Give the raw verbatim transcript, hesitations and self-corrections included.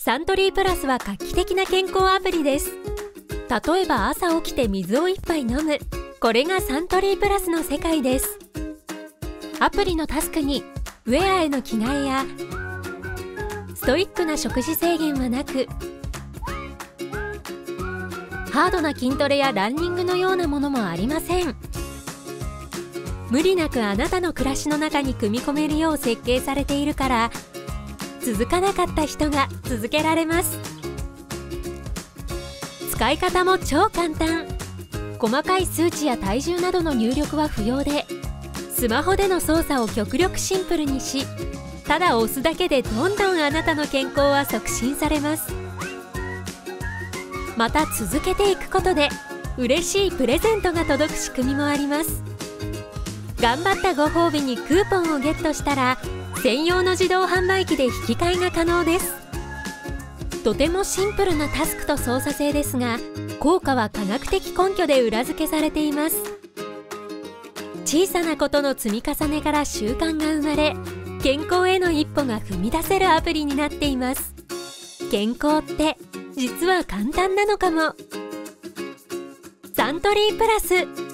サントリープラスは画期的な健康アプリです。例えば朝起きて水を一杯飲む、これがサントリープラスの世界です。アプリのタスクにウェアへの着替えやストイックな食事制限はなく、ハードな筋トレやランニングのようなものもありません。無理なくあなたの暮らしの中に組み込めるよう設計されているから、続かなかった人が続けられます。使い方も超簡単。細かい数値や体重などの入力は不要で、スマホでの操作を極力シンプルにし、ただ押すだけでどんどんあなたの健康は促進されます。また続けていくことで嬉しいプレゼントが届く仕組みもあります。頑張ったご褒美にクーポンをゲットしたら、専用の自動販売機で引き換えが可能です。とてもシンプルなタスクと操作性ですが、効果は科学的根拠で裏付けされています。小さなことの積み重ねから習慣が生まれ、健康への一歩が踏み出せるアプリになっています。健康って実は簡単なのかも。サントリープラス。